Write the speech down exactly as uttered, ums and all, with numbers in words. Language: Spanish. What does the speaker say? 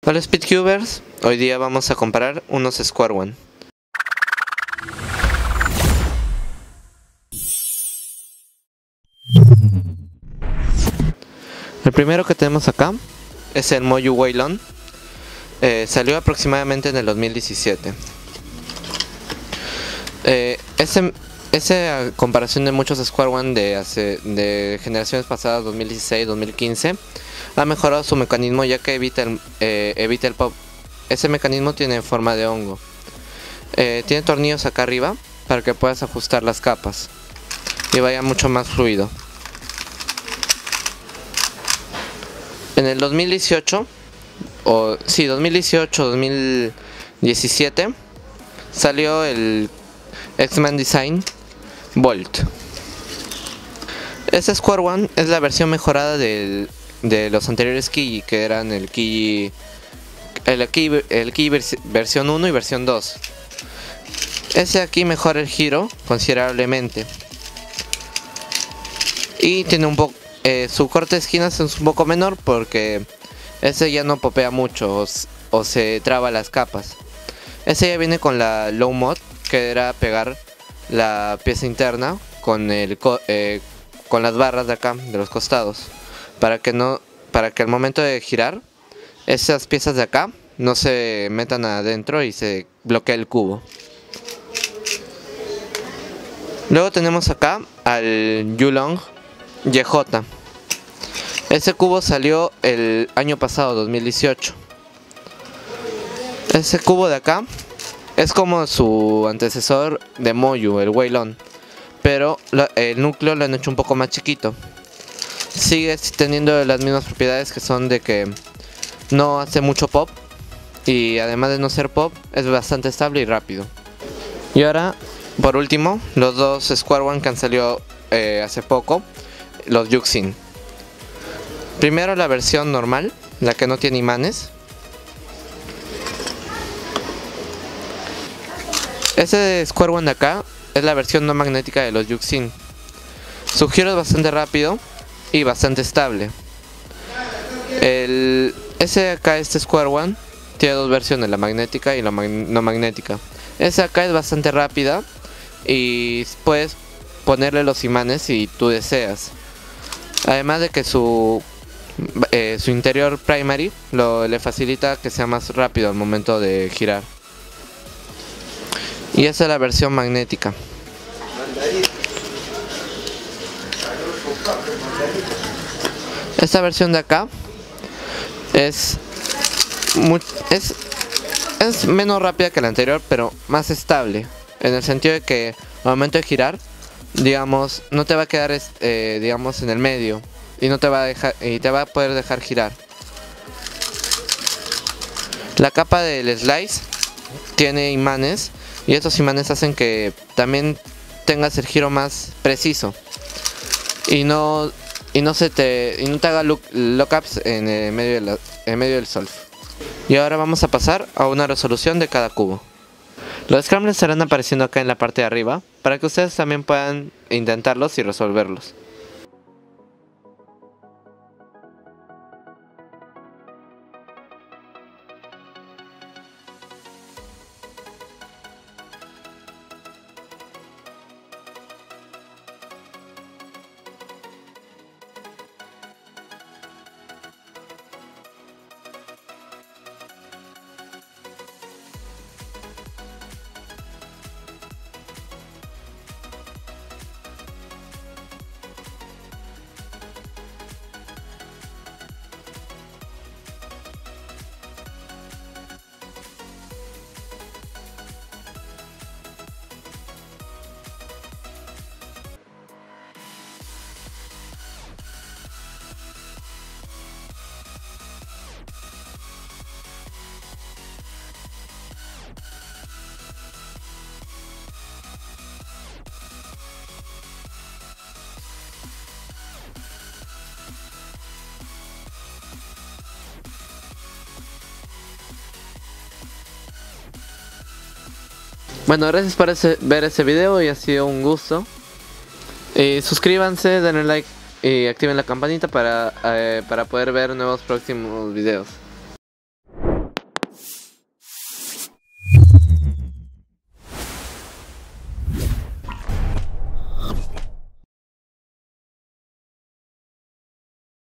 Hola Speedcubers, hoy día vamos a comparar unos Square One. El primero que tenemos acá es el Moyu Waylon. Eh, salió aproximadamente en el dos mil diecisiete. Eh, ese, ese a comparación de muchos Square One de, hace, de generaciones pasadas, dos mil dieciséis dos mil quince, ha mejorado su mecanismo, ya que evita el, eh, evita el pop. Ese mecanismo tiene forma de hongo. Eh, tiene tornillos acá arriba para que puedas ajustar las capas y vaya mucho más fluido. En el dos mil dieciocho, o sí, dos mil dieciocho dos mil diecisiete, salió el X-Man Design Volt. Este Square One es la versión mejorada del, de los anteriores Key, que eran el Key, el Key, el Key vers versión uno y versión dos. Ese aquí mejora el giro considerablemente. Y tiene un poco, eh, su corte de esquinas es un poco menor porque ese ya no popea mucho o, o se traba las capas. Ese ya viene con la Low Mod, que era pegar la pieza interna con el eh, con las barras de acá de los costados, para que no para que al momento de girar esas piezas de acá no se metan adentro y se bloquee el cubo. Luego tenemos acá al Yulong Y J. Ese cubo salió el año pasado, dos mil dieciocho. Ese cubo de acá es como su antecesor de Moyu, el Waylon, pero la, el núcleo lo han hecho un poco más chiquito. Sigue teniendo las mismas propiedades, que son de que no hace mucho pop, y además de no ser pop, es bastante estable y rápido. Y ahora, por último, los dos Square One que han salido eh, hace poco, los Yuxin. Primero la versión normal, la que no tiene imanes. Este Square One de acá es la versión no magnética de los Yuxin. Su giro es bastante rápido y bastante estable. El, ese de acá, este Square One, tiene dos versiones, la magnética y la mag no magnética. Esa acá es bastante rápida y puedes ponerle los imanes si tú deseas. Además de que su, eh, su interior primary lo, le facilita que sea más rápido al momento de girar. Y esa es la versión magnética. Esta versión de acá es, muy, es, es menos rápida que la anterior, pero más estable. En el sentido de que al momento de girar, digamos, no te va a quedar eh, digamos, en el medio. Y no te va a dejar, y te va a poder dejar girar. La capa del slice tiene imanes, y estos imanes hacen que también tengas el giro más preciso y no y no se te y no te haga look, lockups en el medio de la, en medio del solve. Y ahora vamos a pasar a una resolución de cada cubo. Los scrambles estarán apareciendo acá en la parte de arriba para que ustedes también puedan intentarlos y resolverlos. Bueno, gracias por ese, ver ese video, y ha sido un gusto. Eh, suscríbanse, denle like y activen la campanita para, eh, para poder ver nuevos próximos videos.